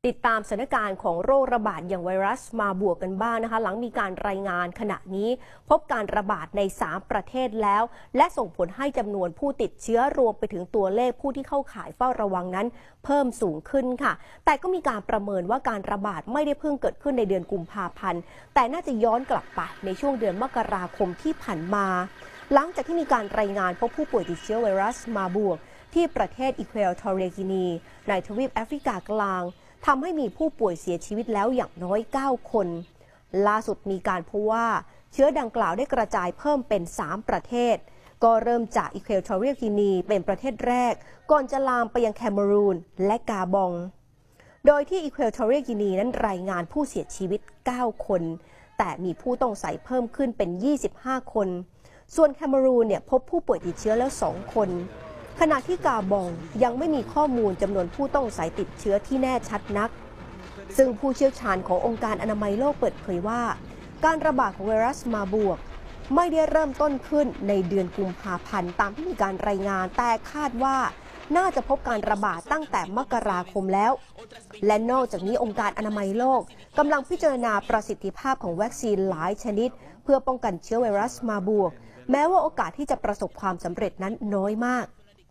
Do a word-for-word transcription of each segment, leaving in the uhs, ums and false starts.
ติดตามสถานการณ์ของโรคระบาดอย่างไวรัสมาบวกกันบ้างนะคะหลังมีการรายงานขณะนี้พบการระบาดในสามประเทศแล้วและส่งผลให้จำนวนผู้ติดเชื้อรวมไปถึงตัวเลขผู้ที่เข้าข่ายเฝ้าระวังนั้นเพิ่มสูงขึ้นค่ะแต่ก็มีการประเมินว่าการระบาดไม่ได้เพิ่งเกิดขึ้นในเดือนกุมภาพันธ์แต่น่าจะย้อนกลับไปในช่วงเดือนมกราคมที่ผ่านมาหลังจากที่มีการรายงานพบผู้ป่วยติดเชื้อไวรัสมาบวกที่ประเทศอีควอทอเรียกินีในทวีปแอฟริกากลางทำให้มีผู้ป่วยเสียชีวิตแล้วอย่างน้อยเก้าคนล่าสุดมีการพบว่าเชื้อดังกล่าวได้กระจายเพิ่มเป็นสามประเทศก็เริ่มจากอีควอทอเรียกินีเป็นประเทศแรกก่อนจะลามไปยังแคเมรูนและกาบองโดยที่อีควอทอเรียกินีนั้นรายงานผู้เสียชีวิตเก้าคนแต่มีผู้ต้องสงสัยเพิ่มขึ้นเป็นยี่สิบห้าคนส่วนแคเมรูนเนี่ยพบผู้ป่วยติดเชื้อแล้วสองคนขณะที่กาบองยังไม่มีข้อมูลจำนวนผู้ต้องสงสัยติดเชื้อที่แน่ชัดนักซึ่งผู้เชี่ยวชาญขององค์การอนามัยโลกเปิดเผยว่าการระบาดของไวรัสมาบวกไม่ได้เริ่มต้นขึ้นในเดือนกุมภาพันธ์ตามที่มีการรายงานแต่คาดว่าน่าจะพบการระบาดตั้งแต่มกราคมแล้วและนอกจากนี้องค์การอนามัยโลกกำลังพิจารณาประสิทธิภาพของวัคซีนหลายชนิดเพื่อป้องกันเชื้อไวรัสมาบวกแม้ว่าโอกาสที่จะประสบความสำเร็จนั้นน้อยมาก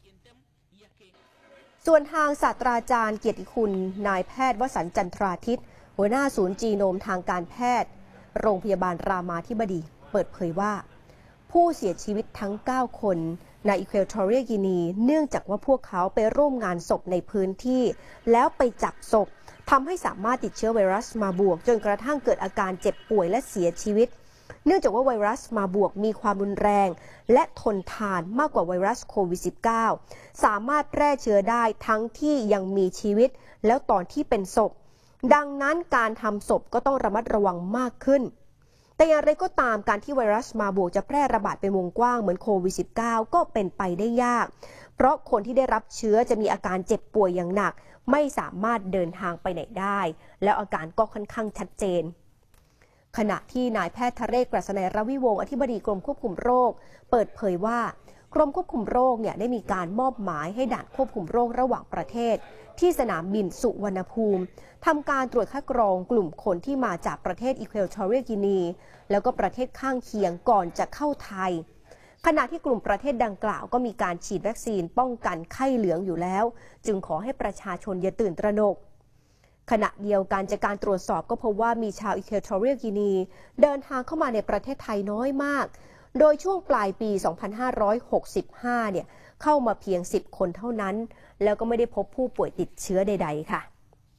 ส่วนทางศาสตราจารย์เกียรติคุณนายแพทย์วสันต์จันทราทิตหัวหน้าศูนย์จีโนมทางการแพทย์โรงพยาบาลรามาธิบดีเปิดเผยว่าผู้เสียชีวิตทั้งเก้าคนในอีควอทอเรียกินีเนื่องจากว่าพวกเขาไปร่วมงานศพในพื้นที่แล้วไปจับศพทำให้สามารถติดเชื้อไวรัสมาบวกจนกระทั่งเกิดอาการเจ็บป่วยและเสียชีวิตเนื่องจากว่าไวรัสมาบวกมีความรุนแรงและทนทานมากกว่าไวรัสโควิด สิบเก้า สามารถแพร่เชื้อได้ทั้งที่ยังมีชีวิตแล้วตอนที่เป็นศพดังนั้นการทำศพก็ต้องระมัดระวังมากขึ้นแต่อย่างไรก็ตามการที่ไวรัสมาบวกจะแพร่ระบาดเป็นวงกว้างเหมือนโควิด สิบเก้า ก็เป็นไปได้ยากเพราะคนที่ได้รับเชื้อจะมีอาการเจ็บป่วยอย่างหนักไม่สามารถเดินทางไปไหนได้แล้วอาการก็ค่อนข้างชัดเจนขณะที่นายแพทย์ทะเรศ กฤษณัย รวิวงศ์อธิบดีกรมควบคุมโรคเปิดเผยว่ากรมควบคุมโรคเนี่ยได้มีการมอบหมายให้ด่านควบคุมโรคระหว่างประเทศที่สนามบินสุวรรณภูมิทำการตรวจคัดกรองกลุ่มคนที่มาจากประเทศอีควอทอเรียกินีแล้วก็ประเทศข้างเคียงก่อนจะเข้าไทยขณะที่กลุ่มประเทศดังกล่าวก็มีการฉีดวัคซีนป้องกันไข้เหลืองอยู่แล้วจึงขอให้ประชาชนอย่าตื่นตระหนกขณะเดียวกันจากการตรวจสอบก็พบว่ามีชาวอีควอทอเรียกินีเดินทางเข้ามาในประเทศไทยน้อยมากโดยช่วงปลายปี สองพันห้าร้อยหกสิบห้า เนี่ยเข้ามาเพียงสิบคนเท่านั้นแล้วก็ไม่ได้พบผู้ป่วยติดเชื้อใดๆค่ะ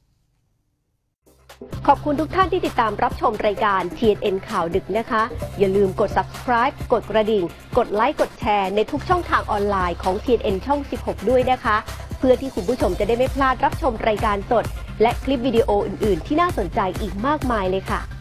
ขอบคุณทุกท่านที่ติดตามรับชมรายการ ที เอ็น เอ็น ข่าวดึกนะคะอย่าลืมกด ซับสไครบ์ กดกระดิ่งกดไลค์กดแชร์ในทุกช่องทางออนไลน์ของ ที เอ็น เอ็น ช่อง สิบหก ด้วยนะคะเพื่อที่คุณผู้ชมจะได้ไม่พลาดรับชมรายการสดและคลิปวิดีโออื่นๆที่น่าสนใจอีกมากมายเลยค่ะ